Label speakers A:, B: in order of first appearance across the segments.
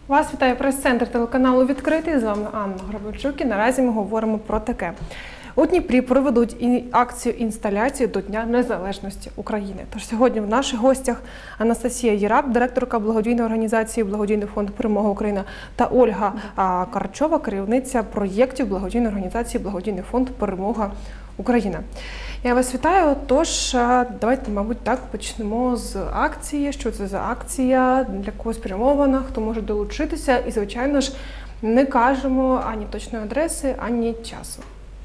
A: Вас вітає прес-центр телеканалу «Відкритий». З вами Анна Грабельчук і наразі ми говоримо про таке. У Дніпрі проведуть акцію інсталяції до Дня Незалежності України. Тож сьогодні в наших гостях Анастасія Єраб, директорка благодійної організації «Благодійний фонд Перемога Україна» та Ольга Карачова, керівниця проєктів благодійної організації «Благодійний фонд Перемога Україна». Я вас вітаю, тож давайте, мабуть, так почнемо з акції. Що це за акція, для кого спрямована, хто може долучитися і, звичайно ж, не кажемо ані точної адреси, ані часу.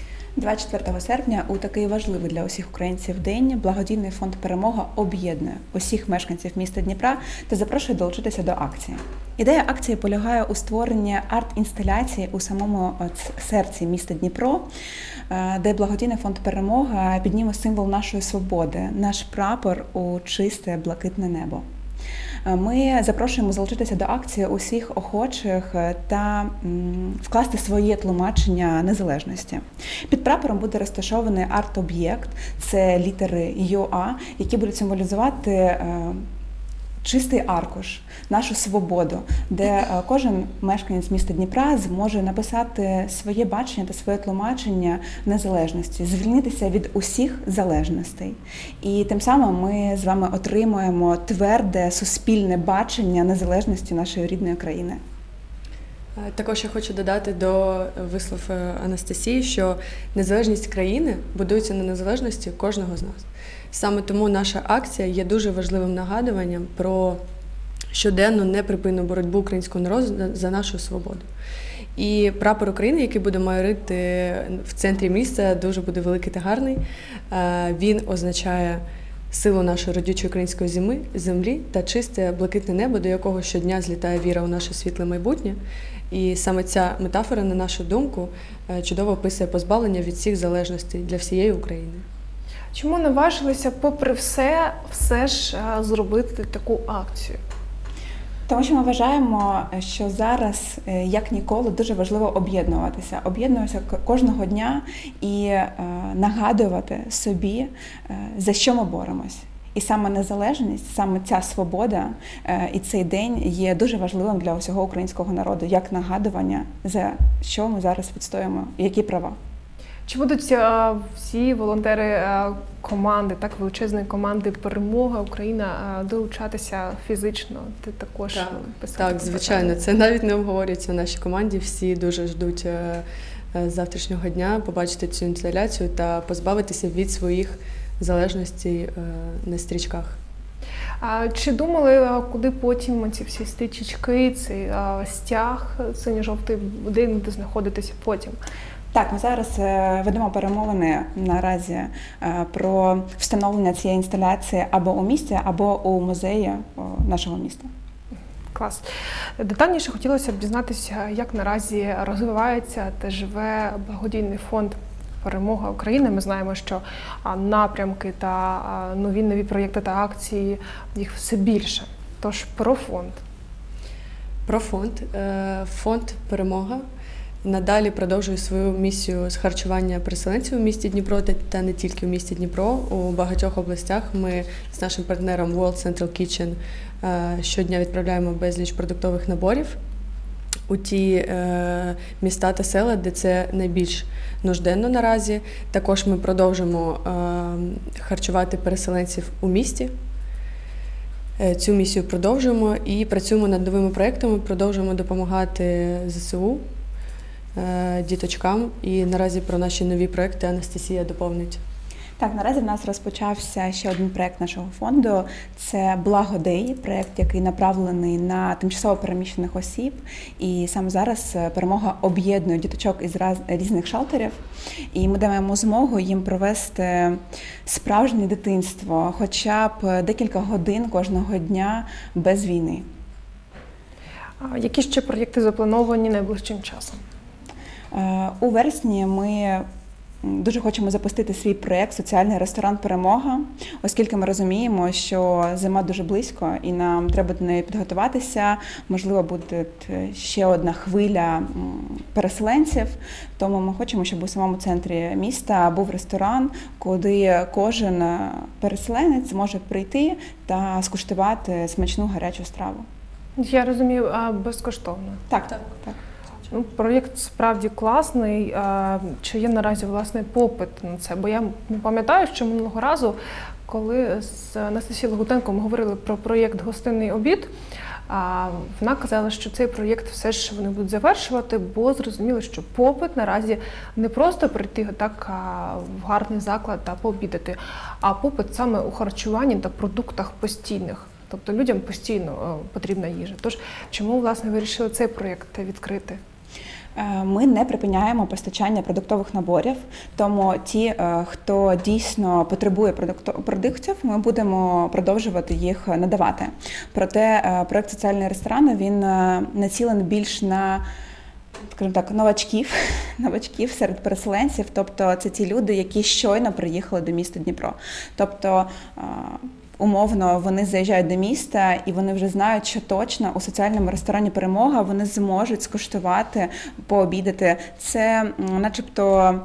B: 24 серпня у такий важливий для усіх українців день благодійний фонд «Перемога» об'єднує усіх мешканців міста Дніпра та запрошує долучитися до акції. Ідея акції полягає у створенні арт-інсталяції у самому серці міста Дніпро, де благодійний фонд «Перемога» підніме символ нашої свободи, наш прапор у чисте блакитне небо. Ми запрошуємо залучитися до акції усіх охочих та вкласти своє тлумачення незалежності. Під прапором буде розташований арт-об'єкт, це літери ЮА, які будуть символізувати чистий аркуш, нашу свободу, де кожен мешканець міста Дніпра зможе написати своє бачення та своє тлумачення незалежності, звільнитися від усіх залежностей. І тим самим ми з вами отримуємо тверде суспільне бачення незалежності нашої рідної країни.
C: Також я хочу додати до вислов Анастасії, що незалежність країни будується на незалежності кожного з нас. Саме тому наша акція є дуже важливим нагадуванням про щоденну неприпинну боротьбу українського народу за нашу свободу. І прапор України, який буде майорити в центрі міста, дуже буде великий та гарний. Він означає силу нашої родючої української землі та чисте блакитне небо, до якого щодня злітає віра у наше світле майбутнє. І саме ця метафора, на нашу думку, чудово описує позбавлення від всіх залежностей для всієї України.
A: Чому наважилися, попри все ж зробити таку акцію?
B: Тому що ми вважаємо, що зараз, як ніколи, дуже важливо об'єднуватися кожного дня і нагадувати собі, за що ми боремось. І саме незалежність, саме ця свобода і цей день є дуже важливим для усього українського народу, як нагадування, за що ми зараз відстоюємо, які права.
A: Чи будуть всі волонтери команди, так, величезної команди «Перемога Україна» долучатися фізично? Ти також писав?
C: Так, звичайно. Це навіть не обговорюється в нашій команді. Всі дуже ждуть завтрашнього дня побачити цю інсталяцію та позбавитися від своїх залежностей на стрічках.
A: Чи думали, куди потім ці всі стрічечки, цей стяг синьо-жовтий буде знаходитися потім?
B: Так, ми зараз ведемо перемовини наразі про встановлення цієї інсталяції або у місті, або у музеї нашого міста.
A: Клас. Детальніше хотілося б дізнатися, як наразі розвивається та живе благодійний фонд «Перемога України». Ми знаємо, що напрямки та нові проєкти та акції, їх все більше. Тож про фонд.
C: Про фонд. Фонд «Перемога» надалі продовжує свою місію з харчування переселенців у місті Дніпро та не тільки в місті Дніпро. У багатьох областях ми з нашим партнером World Central Kitchen щодня відправляємо безліч продуктових наборів у ті міста та села, де це найбільш нужденно наразі. Також ми продовжимо харчувати переселенців у місті. Цю місію продовжуємо і працюємо над новими проєктами, продовжуємо допомагати ЗСУ, діточкам. І наразі про наші нові проєкти Анастасія доповнить.
B: Так, наразі в нас розпочався ще один проєкт нашого фонду. Це «Благодей», проєкт, який направлений на тимчасово переміщених осіб. І саме зараз «Перемога» об'єднує діточок із різних шелтерів. І ми даємо змогу їм провести справжнє дитинство, хоча б декілька годин кожного дня без війни.
A: Які ще проєкти заплановані найближчим часом?
B: У вересні ми дуже хочемо запустити свій проєкт «Соціальний ресторан Перемога», оскільки ми розуміємо, що зима дуже близько і нам треба до неї підготуватися. Можливо, буде ще одна хвиля переселенців, тому ми хочемо, щоб у самому центрі міста був ресторан, куди кожен переселенець зможе прийти та скуштувати смачну гарячу страву.
A: Я розумію, безкоштовно.
B: Так,
C: Так.
B: так.
A: Ну, проєкт справді класний. Чи є наразі власний попит на це? Бо я пам'ятаю, що минулого разу, коли з Анастасією Лагутенко ми говорили про проєкт «Гостинний обід», вона казала, що цей проєкт все ж вони будуть завершувати, бо зрозуміли, що попит наразі не просто прийти так в гарний заклад та пообідати, а попит саме у харчуванні та продуктах постійних. Тобто людям постійно потрібна їжа. Тож чому, власне, вирішили цей проєкт відкрити?
B: Ми не припиняємо постачання продуктових наборів, тому ті, хто дійсно потребує продуктів, ми будемо продовжувати їх надавати. Проте проєкт «Соціальний ресторан» він націлений більш на, скажімо так, новачків серед переселенців, тобто це ті люди, які щойно приїхали до міста Дніпро. Тобто умовно, вони заїжджають до міста і вони вже знають, що точно у соціальному ресторані «Перемога» вони зможуть скуштувати, пообідати. Це начебто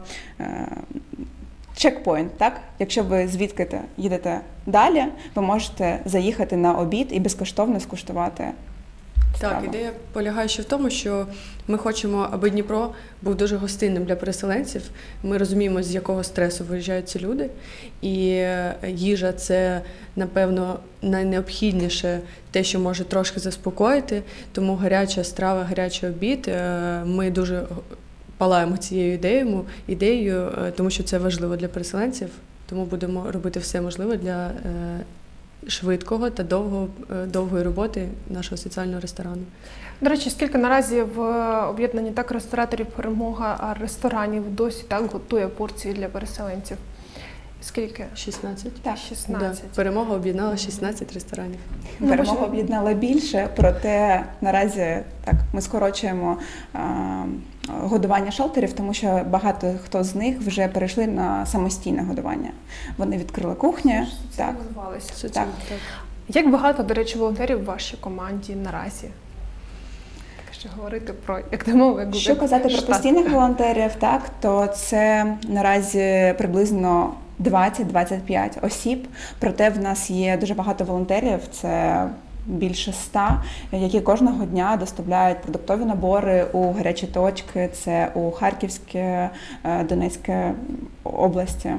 B: чекпоінт, так? Якщо ви звідки їдете далі, ви можете заїхати на обід і безкоштовно скуштувати страву.
C: Так, ідея полягає ще в тому, що ми хочемо, аби Дніпро був дуже гостинним для переселенців. Ми розуміємо, з якого стресу виїжджають ці люди. І їжа – це, напевно, найнеобхідніше те, що може трошки заспокоїти. Тому гаряча страва, гарячий обід. Ми дуже палаємо цією ідеєю, тому що це важливо для переселенців. Тому будемо робити все можливе для швидкого та довгої роботи нашого соціального ресторану.
A: До речі, скільки наразі в об'єднанні так рестораторів «Перемога» ресторанів досі так готує порції для переселенців? Скільки?
C: 16?
B: Так,
A: 16.
C: Да. «Перемога» об'єднала 16 ресторанів.
B: «Перемога» об'єднала більше, проте наразі так ми скорочуємо годування шелтерів, тому що багато хто з них вже перейшли на самостійне годування. Вони відкрили кухню. Так.
C: Так.
A: Як багато, до речі, волонтерів в вашій команді наразі? Якщо говорити про, як не мова, як
B: Що казати про постійних волонтерів, так, то це наразі приблизно 20-25 осіб, проте в нас є дуже багато волонтерів, це більше 100, які кожного дня доставляють продуктові набори у гарячі точки, це у Харківській, Донецькій області.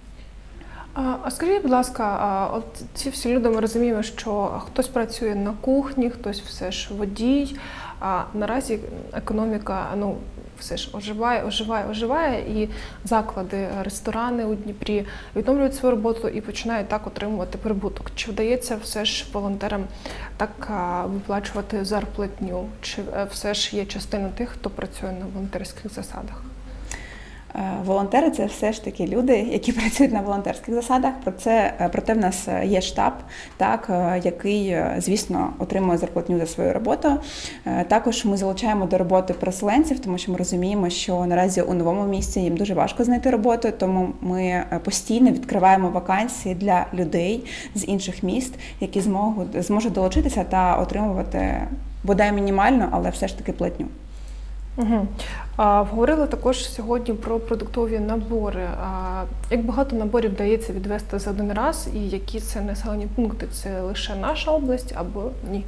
A: А скажіть, будь ласка, от ці всі люди, ми розуміємо, що хтось працює на кухні, хтось все ж водій, а наразі економіка, все ж оживає, і заклади, ресторани у Дніпрі відновлюють свою роботу і починають так отримувати прибуток. Чи вдається все ж волонтерам так виплачувати зарплатню? Чи все ж є частина тих, хто працює на волонтерських засадах?
B: Волонтери – це все ж таки люди, які працюють на волонтерських засадах. Проте в нас є штаб, так, який, звісно, отримує зарплатню за свою роботу. Також ми залучаємо до роботи переселенців, тому що ми розуміємо, що наразі у новому місці їм дуже важко знайти роботу, тому ми постійно відкриваємо вакансії для людей з інших міст, які зможуть долучитися та отримувати бодай мінімально, але все ж таки платню.
A: Угу. Говорили також сьогодні про продуктові набори. Як багато наборів вдається відвести за один раз і які це населені пункти? Це лише наша область або ні?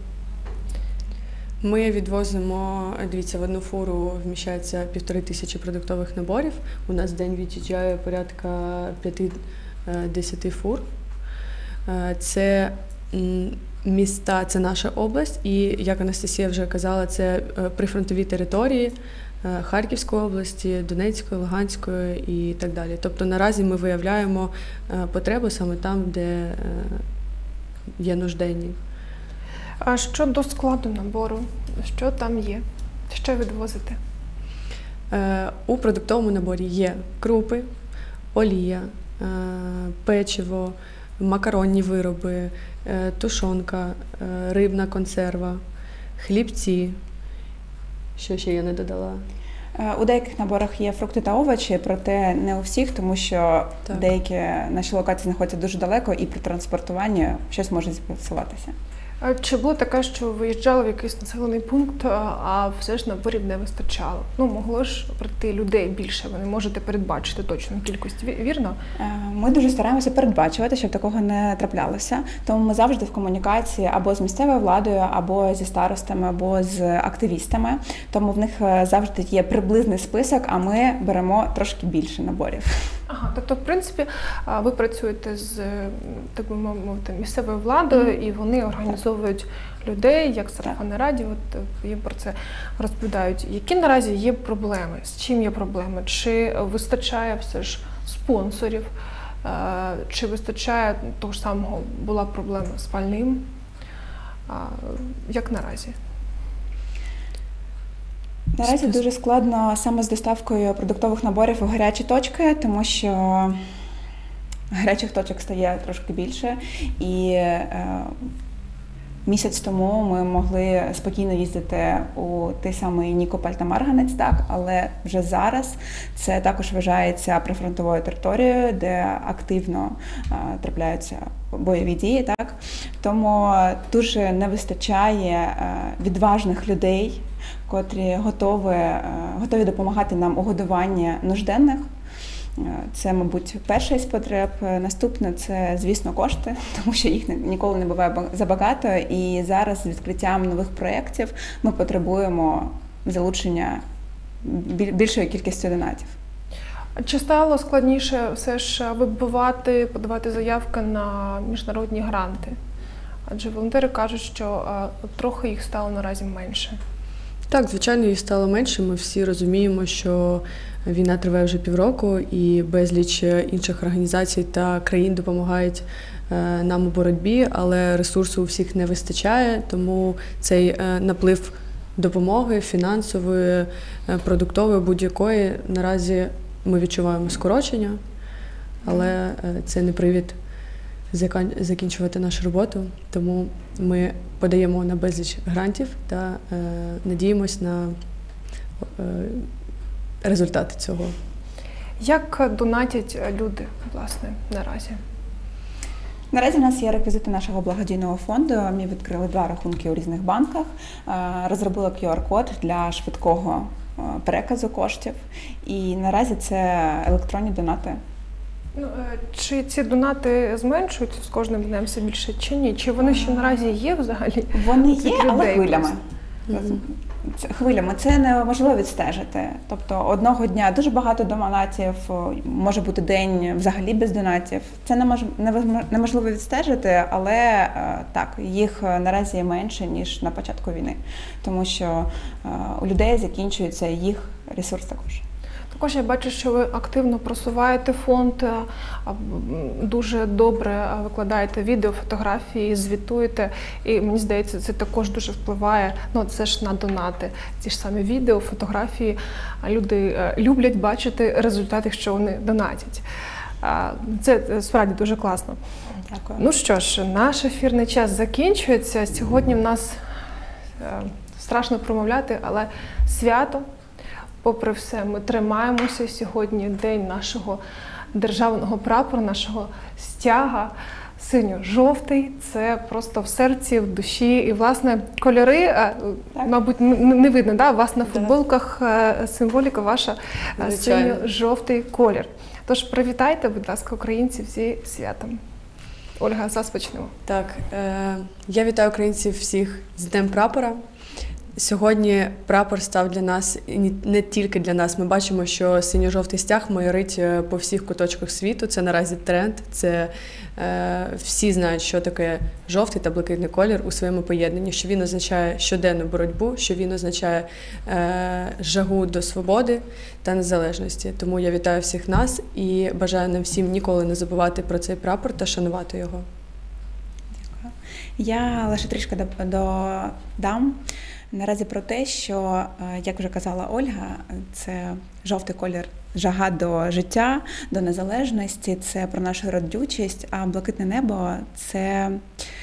C: Ми відвозимо, дивіться, в одну фуру вміщається 1500 продуктових наборів. У нас в день від'їжджає порядка 5-10 фур. Це міста, це наша область, і, як Анастасія вже казала, це прифронтові території Харківської області, Донецької, Луганської і так далі. Тобто наразі ми виявляємо потребу саме там, де є нужденні.
A: А щодо складу набору, що там є? Що відвозите?
C: У продуктовому наборі є крупи, олія, печиво, макаронні вироби, тушонка, рибна консерва, хлібці. Що ще я не додала?
B: У деяких наборах є фрукти та овочі, проте не у всіх, тому що деякі наші локації знаходяться дуже далеко і при транспортуванні щось може зіпсуватися.
A: А чи було таке, що виїжджали в якийсь населений пункт, а все ж наборів не вистачало? Ну, могло ж прийти людей більше, ви не можете передбачити точну кількість, вірно?
B: Ми дуже стараємося передбачувати, щоб такого не траплялося. Тому ми завжди в комунікації або з місцевою владою, або зі старостами, або з активістами. Тому в них завжди є приблизний список, а ми беремо трошки більше наборів.
A: Ага, тобто, в принципі, ви працюєте з, так би мовити, місцевою владою, і вони організовують людей, як сарафанне радіо, от їм про це розповідають. Які наразі є проблеми? З чим є проблеми? Чи вистачає все ж спонсорів? Чи вистачає того ж самого, була проблема з пальним? Як наразі?
B: Наразі дуже складно саме з доставкою продуктових наборів у гарячі точки, тому що гарячих точок стає трошки більше. І місяць тому ми могли спокійно їздити у той самий Нікополь та Марганець, так, але вже зараз це також вважається прифронтовою територією, де активно трапляються бойові дії. Так. Тому дуже не вистачає відважних людей, котрі готові допомагати нам у годуванні нужденних. Це, мабуть, перша із потреб. Наступне – це, звісно, кошти, тому що їх ніколи не буває забагато. І зараз з відкриттям нових проєктів ми потребуємо залучення більшої кількості донатів.
A: Чи стало складніше все ж подавати заявки на міжнародні гранти? Адже волонтери кажуть, що трохи їх стало наразі менше.
C: Так, звичайно, їх стало менше. Ми всі розуміємо, що війна триває вже півроку, і безліч інших організацій та країн допомагають нам у боротьбі, але ресурсу у всіх не вистачає, тому цей наплив допомоги фінансової, продуктової, будь-якої, наразі ми відчуваємо скорочення, але це не привід закінчувати нашу роботу, тому ми подаємо на безліч грантів та надіємось на результати цього.
B: Як
A: донатять люди, власне, наразі?
B: Наразі в нас є реквізити нашого благодійного фонду. Ми відкрили 2 рахунки у різних банках, розробили QR-код для швидкого переказу коштів. І наразі це електронні донати.
A: Чи ці донати зменшуються з кожним днем все більше, чи ні? Чи вони ще наразі є взагалі?
B: Вони є, але хвилями. Хвилями. Це неможливо відстежити. Тобто одного дня дуже багато донатів, може бути день взагалі без донатів. Це неможливо відстежити, але так, їх наразі менше, ніж на початку війни. Тому що у людей закінчується їх ресурс також.
A: Також я бачу, що ви активно просуваєте фонд, дуже добре викладаєте відео, фотографії, звітуєте. І мені здається, це також дуже впливає, це ж на донати. Ці ж самі відео, фотографії. Люди люблять бачити результати, якщо вони донатять. Це справді дуже класно.
B: Дякую.
A: Ну що ж, наш ефірний час закінчується. Сьогодні в нас страшно промовляти, але свято. Попри все, ми тримаємося. Сьогодні день нашого державного прапора, нашого стяга. Синьо-жовтий – це просто в серці, в душі. І, власне, кольори, мабуть, не видно, да? У вас на футболках символіка ваша синьо-жовтий колір. Тож привітайте, будь ласка, українців зі святом. Ольга, розпочнемо.
C: Так, я вітаю українців всіх з Днем прапора. Сьогодні прапор став для нас, і не тільки для нас. Ми бачимо, що синьо-жовтий стяг майорить по всіх куточках світу. Це наразі тренд. Це всі знають, що таке жовтий та блакитний колір у своєму поєднанні, що він означає щоденну боротьбу, що він означає жагу до свободи та незалежності. Тому я вітаю всіх нас і бажаю нам всім ніколи не забувати про цей прапор та шанувати його.
B: Дякую. Я лише трішки додам. Наразі про те, що, як вже казала Ольга, це жовтий колір, жага до життя, до незалежності, це про нашу родючість, а блакитне небо – це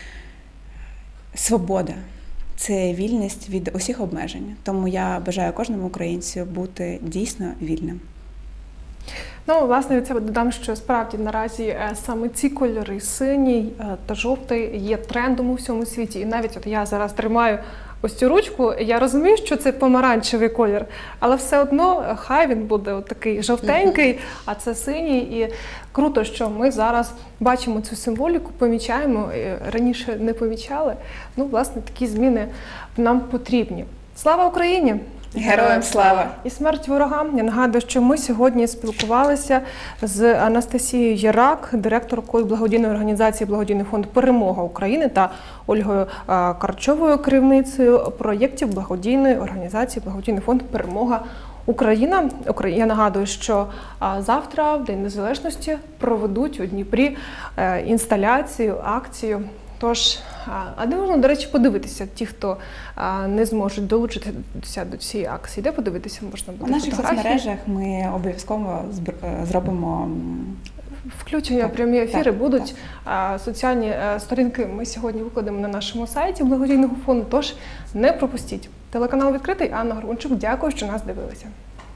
B: свобода, це вільність від усіх обмежень. Тому я бажаю кожному українцю бути дійсно вільним.
A: Ну, власне, від себе додам, що справді наразі саме ці кольори, синій та жовтий, є трендом у всьому світі. І навіть от я зараз тримаю ось цю ручку, я розумію, що це помаранчевий колір, але все одно хай він буде от такий жовтенький, а це синій. І круто, що ми зараз бачимо цю символіку, помічаємо, раніше не помічали. Ну, власне, такі зміни нам потрібні. Слава Україні!
B: Героям слава!
A: І смерть ворогам. Я нагадую, що ми сьогодні спілкувалися з Анастасією Єрак, директоркою благодійної організації «Благодійний фонд Перемога України» та Ольгою Карчовою, керівницею проєктів благодійної організації «Благодійний фонд Перемога Україна». Я нагадую, що завтра, в День Незалежності, проведуть у Дніпрі інсталяцію, акцію. Тож, а де можна, до речі, подивитися, ті, хто не зможуть долучитися до цієї акції? Де подивитися можна буде?
B: У наших
A: фотографії?
B: соцмережах ми обов'язково зробимо
A: Включення, прямі ефіри будуть. Соціальні сторінки ми сьогодні викладемо на нашому сайті благодійного фонду, тож не пропустіть. Телеканал «Відкритий», Анна Горбунчук. Дякую, що нас дивилися.